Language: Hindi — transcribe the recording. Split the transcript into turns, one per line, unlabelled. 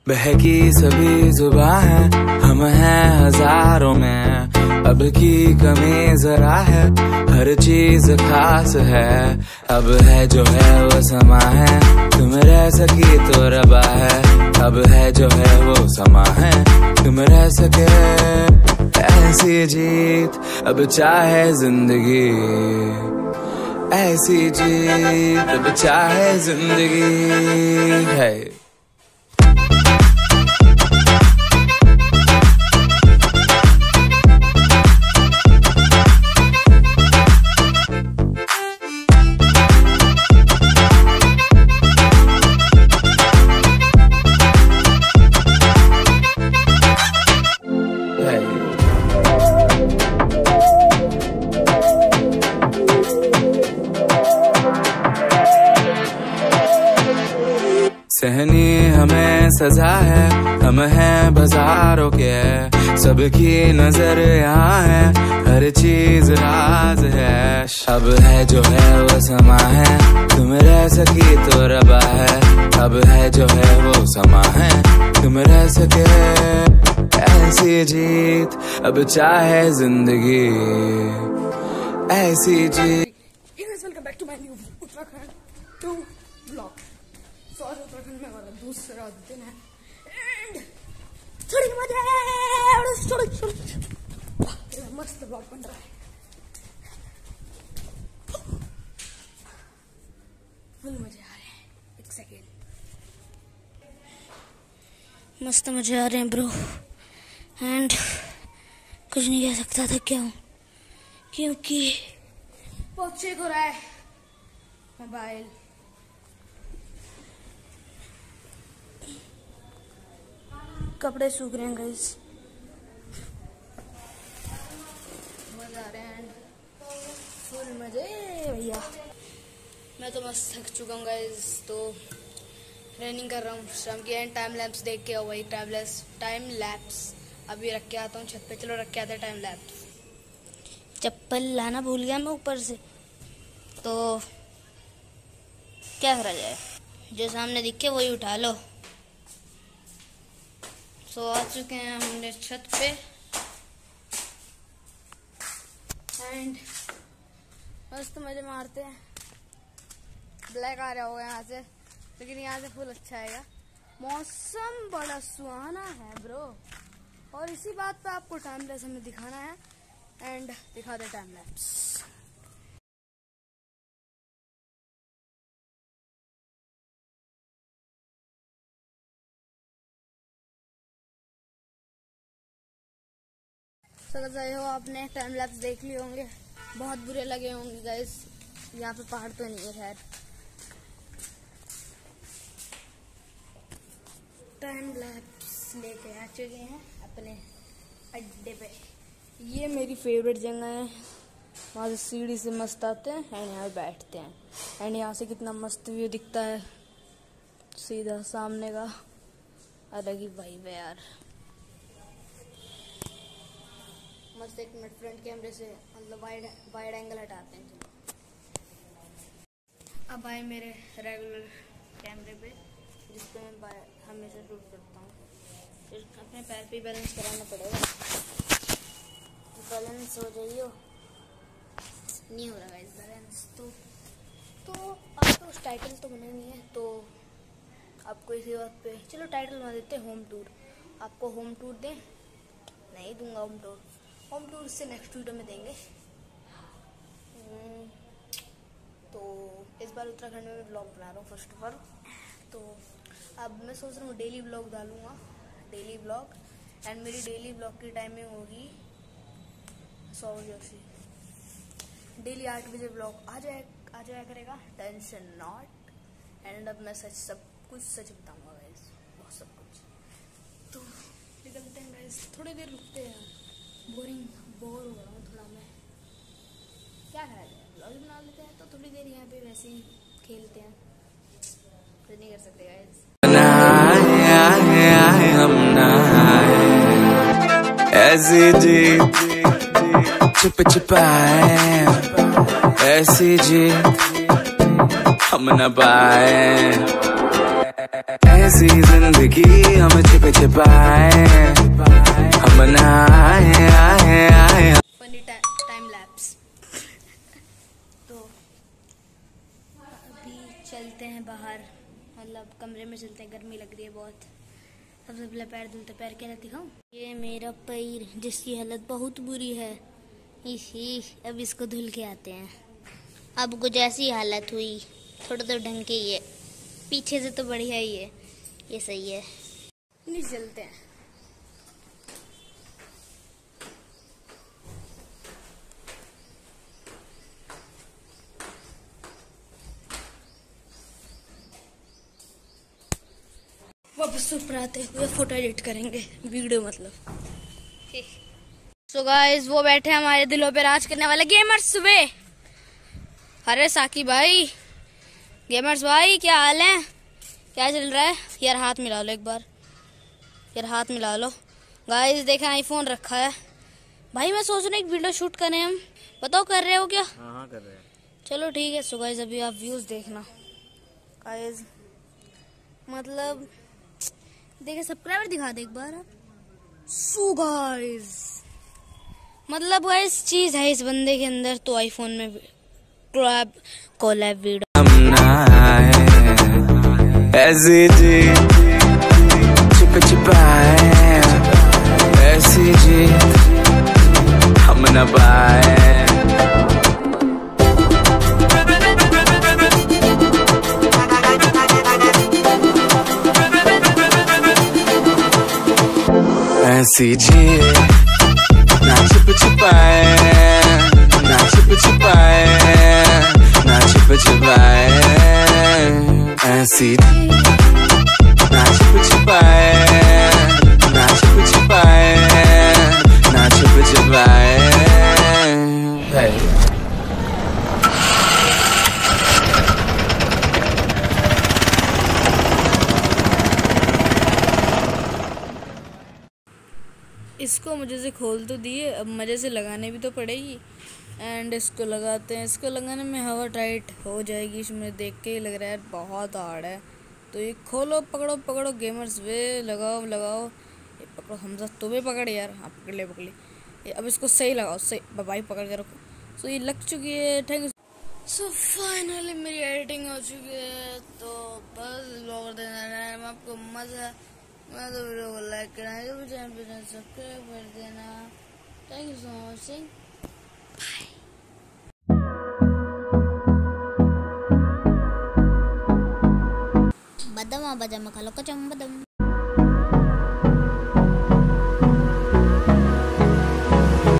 बहकी सभी जुबां है, हम हैं हजारों में। अब की कमी जरा है, हर चीज खास है। अब है जो है वो समा है, तुम रह सकी तो रबा है। अब है जो है वो समा है, तुम रह सके ऐसी जीत। अब चाहे जिंदगी ऐसी जीत, अब चाहे जिंदगी है। सहनी हमें सजा है, हम हैं बाजारों के। सबकी नजर यहाँ है, हर चीज राज है। अब है जो है वो समा है, तुम रह सकी तो रबा है। अब है जो है वो समा है, तुम रह सके ऐसी जीत। अब चाहे जिंदगी ऐसी जीत।
Welcome back to my new Uttarakhand 2 blog. Sorry, Uttarakhand में हमारा दूसरा दिन है एंड थोड़ी मजा मस्त ब्लॉग बन रहा है। फुल मजे आ रहे हैं। एक सेकेंड, मस्त मजे आ रहे हैं ब्रो। एंड कुछ नहीं कह सकता था क्या हूँ, क्योंकि बहुत चेक हो रहा है मोबाइल। कपड़े सूख रहे हैं गाइस, मजा आ रहे हैं, फुल मजे भैया। मैं तो मस्त थक चुका हूँ गाइस, तो रनिंग कर रहा हूँ शाम की। एंड टाइम लैप्स देख के आओ भाई, टाइम लैप्स अभी रख के आता हूँ छत पे। चलो रख के आते हैं टाइम लैप्स। चप्पल लाना भूल गया मैं ऊपर से, तो क्या करा जाए, जो सामने दिखे वही उठा लो। सो आ चुके हैं हमने छत पे एंड मस्त मजे मारते हैं। ब्लैक आ रहा होगा यहाँ से, लेकिन यहाँ से फुल अच्छा आएगा। मौसम बड़ा सुहाना है ब्रो, और इसी बात पे आपको टाइम लैप्स हमें दिखाना है एंड दिखा दे टाइम लैप्स। समझ आए हो आपने, टाइम लैप्स देख लिए होंगे, बहुत बुरे लगे होंगे गाइस। यहाँ पे पहाड़ तो नहीं है खैर। टाइम लैप्स लेके आ चुके हैं अपने अड्डे पे। ये मेरी फेवरेट जगह है, वहाँ से सीढ़ी से मस्त आते हैं एंड यहाँ बैठते हैं। एंड यहाँ से कितना मस्त व्यू दिखता है, सीधा सामने का अलग ही वाइब है यार। मस्त। एक मिनट, फ्रंट कैमरे से मतलब वाइड एंगल हटाते हैं। अब आए मेरे रेगुलर कैमरे पे, जिस पे मैं हमेशा शूट करता हूँ। फिर अपने पैर पे बैलेंस कराना पड़ेगा। बैलेंस हो जाइए, नहीं हो रहा है इस बैलेंस। तो अब तो उस टाइटल तो बना नहीं है, तो आपको इसी बात पे चलो टाइटल बना देते हैं, होम टूर। आपको होम टूर दें? नहीं दूंगा होम टूर। होम टूर से नेक्स्ट वीडियो में देंगे। तो इस बार उत्तराखंड में ब्लॉग बना रहा हूँ फर्स्ट ऑफ ऑल। तो अब मैं सोच रहा हूँ डेली ब्लॉग डालूँगा, डेली ब्लॉग। एंड मेरी डेली ब्लॉग की टाइमिंग होगी 100 बजे से। डेली 8 बजे ब्लॉग आ जाया करेगा, टेंशन नॉट। एंड अब मैं सब कुछ सच बताऊँगा गाइस, बहुत सब कुछ। तो निकलते हैं गाइस, थोड़ी देर रुकते हैं यार, बोर हो रहा हूँ थोड़ा मैं। क्या करा जाए, ब्लॉग बना लेते हैं। तो थोड़ी देर यहाँ पे वैसे ही खेलते हैं, कुछ नहीं कर सकते गाइस।
ऐसी जीत छुप छुपाए, ऐसी जीत हम न पाए। ऐसी जिंदगी हम छिप छिपाए, हम बनाए आए आए।
Funny time lapse. तो अभी चलते हैं बाहर, मतलब कमरे में चलते हैं, गर्मी लग रही है बहुत। सबसे पहले पैर धुलते, पैर क्या दिखाऊं? ये मेरा पैर जिसकी हालत बहुत बुरी है, इसी अब इसको धुल के आते हैं। अब कुछ ऐसी हालत हुई, थोड़ा तो ढंग के ही है, पीछे से तो बढ़िया ही है, ये सही है। नहीं चलते हैं। वापस ऊपर आते हुए फोटो एडिट करेंगे, वीडियो मतलब। सो गाइस, वो बैठे हमारे दिलों पे राज करने वाले गेमर्स सुबह। अरे साकी भाई, गेमर्स भाई क्या हाल है, क्या चल रहा है? यार हाथ मिला लो एक बार, यार हाथ मिला लो। गाइस देखें, आईफोन रखा है भाई। मैं सोच रहा हूँ एक वीडियो शूट करें हम, बताओ कर रहे हो क्या?
हाँ कर रहे हैं।
चलो ठीक है। सो गाइस अभी आप व्यूज देखना गाइस, मतलब देखे सब्सक्राइबर दिखा दे एक बार आप। सो गाइस मतलब गाइस चीज है इस बंदे के अंदर, तो आईफोन में कोलैब वीडियो।
हम नहाए ऐसी जी छिप छिपाए, ऐसी जी हम न पाए। ऐसी जी ना छिप छिपाए, ना छिप छिपाए, ना छिप छिपाए। ऐसी ना छिप छिपाए, ना छिप छिपाए, ना छिप छिपाए।
इसको मुझे से खोल तो दिए, अब मज़े से लगाने भी तो पड़ेगी। एंड इसको लगाते हैं, इसको लगाने में हवा टाइट हो जाएगी, इसमें देख के ही लग रहा है बहुत हार्ड है। तो ये खोलो, पकड़ो पकड़ो गेमर्स वे, लगाओ लगाओ, ये पकड़ो हमजा, तुम्हें पकड़ यार, हाँ पकड़ ले पकड़ ले। अब इसको सही लगाओ, सही भाई पकड़ के रखो। सो ये लग चुकी है, थैंक यू। सो फाइनली मेरी एडिटिंग हो चुकी है, तो बस लोग देना है आपको मज़ा। मैं तो वीडियो को लाइक करना, जो भी चैनल पे सब्सक्राइब कर देना। Thank you so much, bye. बदम बदम खा लो कचम बदम।